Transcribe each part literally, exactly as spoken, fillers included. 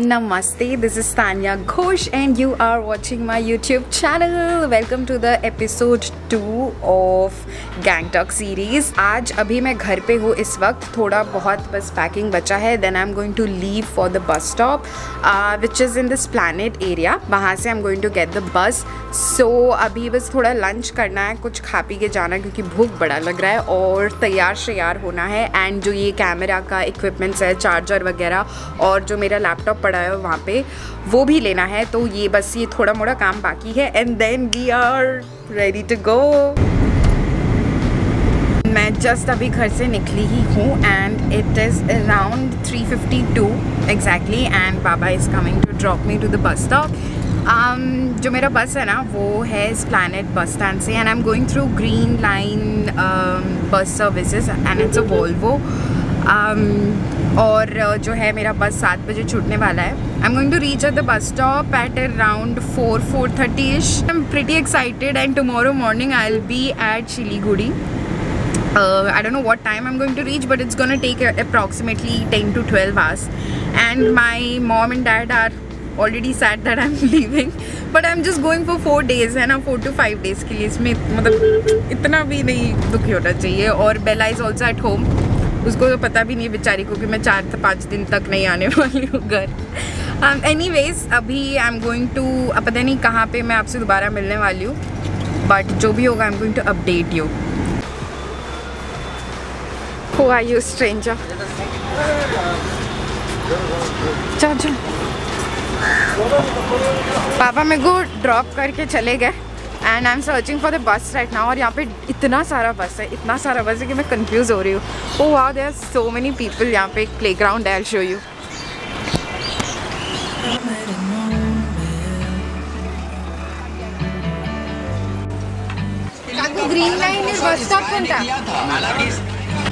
Namaste, this is Tanya Ghosh and you are watching my YouTube channel. Welcome to the episode two of Gangtok series. आज अभी मैं घर पे हूँ इस वक्त, थोड़ा बहुत बस पैकिंग बचा है. Then I'm going to leave for the bus stop uh, which is in this Planet area. वहाँ से I'm going to get the bus. So अभी बस थोड़ा लंच करना है, कुछ खा पी के जाना है क्योंकि भूख बड़ा लग रहा है और तैयार श्यार होना है. एंड जो ये कैमरा का इक्विपमेंट्स है, चार्जर वगैरह और जो मेरा लैपटॉप पड़ा है वहाँ पे वो भी लेना है. तो ये बस ये थोड़ा मोड़ा काम बाकी है and then we are ready to go. मैं जस्ट अभी घर से निकली ही हूँ and it is around three fifty two exactly and बाबा is coming to drop me to the bus stop. जो मेरा बस है ना वो है इस प्लानेट बस स्टैंड से and I am going through green line bus services and it's a Volvo. और जो है मेरा बस सात बजे छूटने वाला है. I am going to reach at the bus stop at around four four thirty ish. I am pretty excited and tomorrow morning I will be at Siliguri. Uh, I don't know what time I'm going to reach, but it's gonna take uh, approximately ten to twelve hours. And my mom and dad are already sad that I'm leaving, but I'm just going for four days है ना, four to five days के लिए. इसमें मतलब इतना भी नहीं दुखी होना चाहिए. और बेला is also at home. उसको तो पता भी नहीं है बेचारी को कि मैं चार से पाँच दिन तक नहीं आने वाली हूँ घर. um, anyways अभी I'm going to अब पता नहीं कहाँ पे मैं आपसे दोबारा मिलने वाली हूँ, but जो भी होगा I'm going to update you. Who are you, stranger? चल चल. पापा मेरे को ड्रॉप करके चले गए and I am searching for the bus right now. और यहाँ पे इतना सारा बस है, इतना सारा बस है कि मैं कंफ्यूज हो रही हूँ. Oh wow, there are so many people. यहाँ पे एक प्लेग्राउंड है, I will show you. Green line is bus stop कोणता?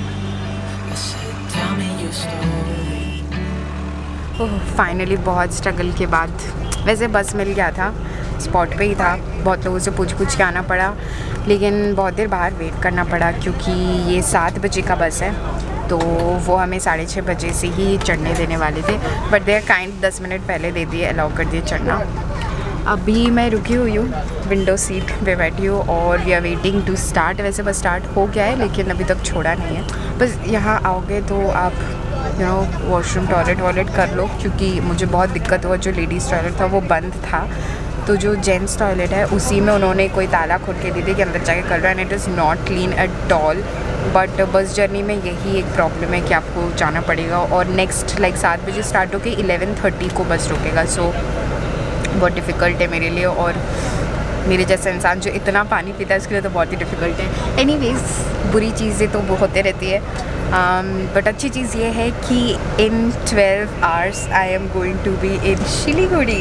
ओह फाइनली बहुत स्ट्रगल के बाद वैसे बस मिल गया था, स्पॉट पे ही था. बहुत लोगों से पूछ पूछ के आना पड़ा, लेकिन बहुत देर बाहर वेट करना पड़ा क्योंकि ये सात बजे का बस है तो वो हमें साढ़े छः बजे से ही चढ़ने देने वाले थे. बट देयर काइंड दस मिनट पहले दे दिए, अलाउ कर दिए चढ़ना. अभी मैं रुकी हुई हूँ, विंडो सीट पे बैठी हूँ और we are waiting to start. वैसे बस स्टार्ट हो गया है लेकिन अभी तक छोड़ा नहीं है. बस यहाँ आओगे तो आप यू नो वॉशरूम टॉयलेट वॉयलेट कर लो क्योंकि मुझे बहुत दिक्कत हुआ. जो लेडीज़ टॉयलेट था वो बंद था, तो जो जेंट्स टॉयलेट है उसी में उन्होंने कोई ताला खोल के दे दिया कि अंदर जाके कर रहा है. And it is not clean at all. But bus journey में यही एक प्रॉब्लम है कि आपको जाना पड़ेगा. और नेक्स्ट लाइक सात बजे स्टार्ट होकर इलेवन थर्टी को बस रुकेगा. सो बहुत डिफ़िकल्ट है मेरे लिए और मेरे जैसा इंसान जो इतना पानी पीता है उसके लिए तो बहुत ही डिफ़िकल्ट है. एनीवेज़ बुरी चीज़ें तो होते रहती है, बट um, अच्छी चीज़ ये है कि in twelve hours I am going to be in Siliguri.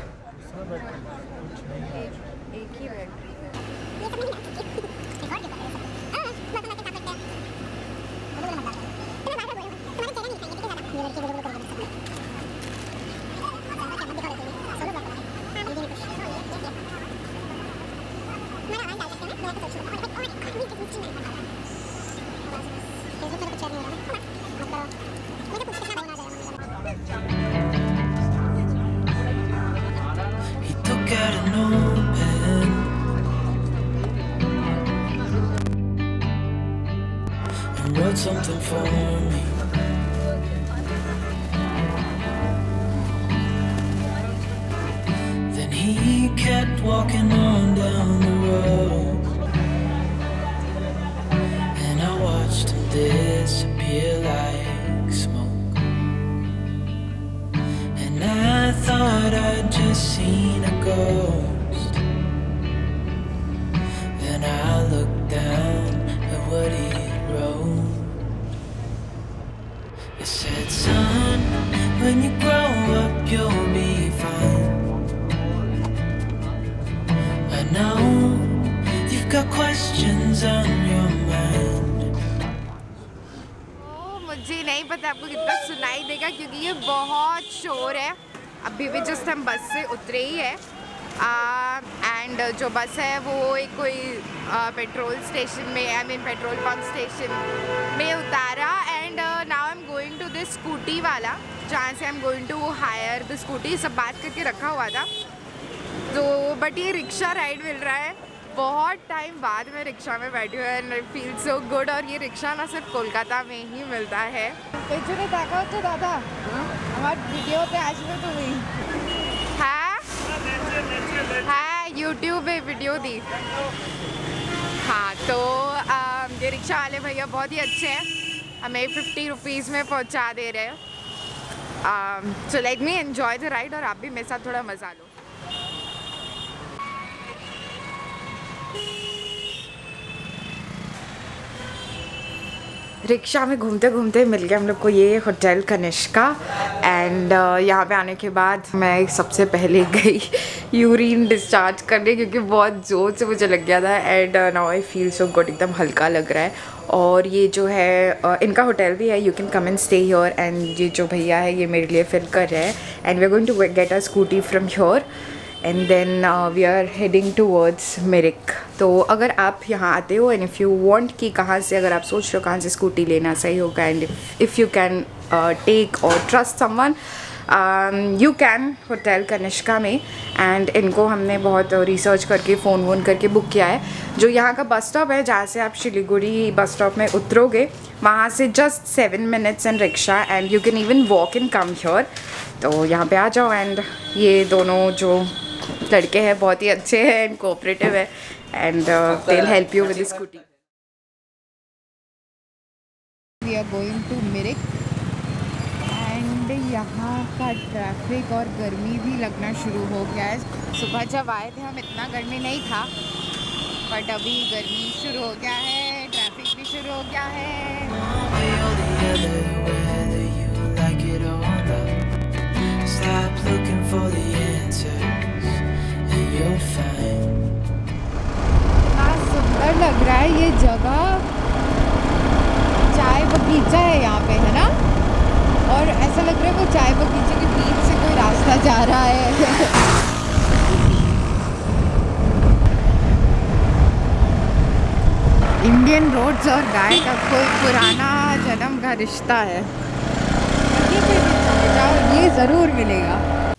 Wrote something for me. Then he kept walking on down the road, and I watched him disappear like smoke. And I thought I'd just seen a ghost. Then I looked down at what he It said, son, when you grow up you'll be fine. I know you've got questions on your mind. oh, मुझे नहीं पता आपको कितना सुनाई देगा क्योंकि ये बहुत शोर है. अभी भी जस्ट हम बस से उतरे ही है एंड uh, जो बस है वो एक कोई पेट्रोल स्टेशन में I mean petrol pump station में उतारा and now I am going to this scooty वाला जहाँ से I am going to hire the scooty. सब बात करके रखा हुआ था तो, बट ये रिक्शा राइड मिल रहा है। बहुत टाइम बाद मैं रिक्शा में बैठी हूँ and I feel so good. और ये रिक्शा ना सिर्फ कोलकाता में ही मिलता है। পেছনে দেখা হচ্ছে দাদা, আমার ভিডিওতে আসবে তুমি? হ্যাঁ হ্যাঁ यूट्यूब पे वीडियो दी। हाँ तो आ, ये रिक्शा वाले भैया बहुत ही अच्छे हैं, हमें फिफ्टी रुपीज़ में पहुँचा दे रहे हैं। So let me enjoy the ride और आप भी मेरे साथ थोड़ा मज़ा लो। रिक्शा में घूमते घूमते मिल गया हम लोग को ये होटल कनिष्का। एंड uh, यहाँ पे आने के बाद मैं सबसे पहले गई यूरिन डिस्चार्ज करने क्योंकि बहुत ज़ोर से मुझे लग गया था। And now I feel so good, एकदम हल्का लग रहा है। और ये जो है uh, इनका होटल भी है, you can come and stay here. And ये जो भैया है ये मेरे लिए फिल कर रहे हैं। And we are going to get a scooty from here and then we are heading towards Mirik. तो अगर आप यहाँ आते हो एंड इफ़ यू वांट कि कहाँ से, अगर आप सोच रहे हो कहाँ से स्कूटी लेना सही होगा and if you can take or trust someone, you can hotel Kanishka में। एंड इनको हमने बहुत रिसर्च करके फ़ोन वोन करके बुक किया है। जो यहाँ का बस स्टॉप है जहाँ से आप शिलीगुड़ी बस स्टॉप में उतरोगे, वहाँ से just seven minutes in rickshaw and you can even walk in come here. तो यहाँ पे आ जाओ। एंड ये दोनों जो लड़के हैं बहुत ही अच्छे हैं एंड कोऑपरेटिव है and they will help you with the scooty. We are going to Mirik and यहाँ का ट्रैफिक और गर्मी भी लगना शुरू हो गया है। सुबह जब आए थे हम इतना गर्मी नहीं था, बट अभी गर्मी शुरू हो गया है, ट्रैफिक भी शुरू हो गया है। Stop looking for the answers and you'll find. कितना सुंदर लग रहा है ये जगह, चाय बगीचा है यहाँ पे, है ना? और ऐसा लग रहा है वो चाय बगीचे के बीच से कोई रास्ता जा रहा है। इंडियन रोड्स और गाय का कोई पुराना जन्म का रिश्ता है, ये ज़रूर मिलेगा।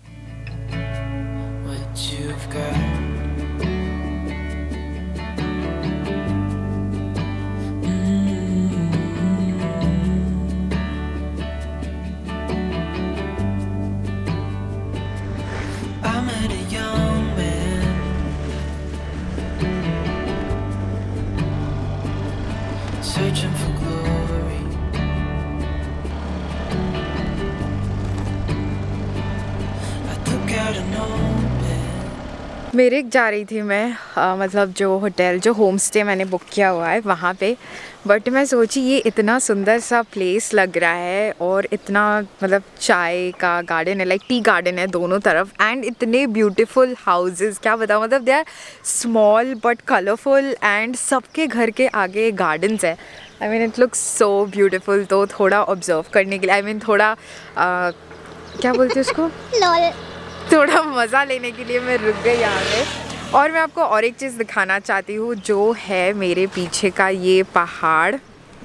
मिरिक जा रही थी मैं, आ, मतलब जो होटल जो होम स्टे मैंने बुक किया हुआ है वहाँ पे। बट मैं सोची ये इतना सुंदर सा प्लेस लग रहा है और इतना मतलब चाय का गार्डन है, लाइक टी गार्डन है दोनों तरफ एंड इतने ब्यूटीफुल हाउसेस, क्या बताऊँ, मतलब they are small but colourful and सबके घर के आगे गार्डन्स है। I mean it looks so beautiful. तो थोड़ा ऑब्जर्व करने के लिए, आई मीन थोड़ा आ, क्या बोलते हैं उसको, थोड़ा मज़ा लेने के लिए मैं रुक गई यहाँ पे। और मैं आपको और एक चीज़ दिखाना चाहती हूँ, जो है मेरे पीछे का ये पहाड़।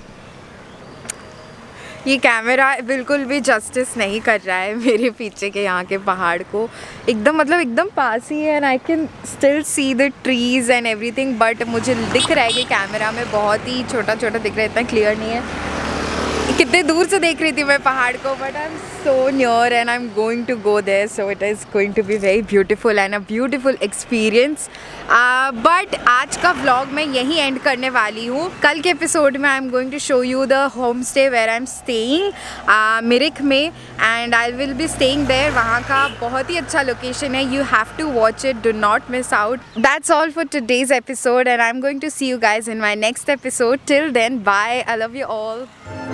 ये कैमरा बिल्कुल भी जस्टिस नहीं कर रहा है मेरे पीछे के यहाँ के पहाड़ को, एकदम मतलब एकदम पास ही है and I can still see the trees and everything. But मुझे दिख रहा है कि कैमरा में बहुत ही छोटा छोटा दिख रहा है, इतना क्लियर नहीं है। कितने दूर से देख रही थी मैं पहाड़ को, but I am so near and I am going to go there, so it is going to be very beautiful and a beautiful experience. But आज का व्लॉग मैं यहीं एंड करने वाली हूँ। कल के एपिसोड में I am going to show you the home stay where I am staying Mirik में and I will be staying there. वहाँ का बहुत ही अच्छा लोकेशन है, you have to watch it, do not miss out. That's all for today's episode and I am going to see you guys in my next episode. Till then bye, I love you all.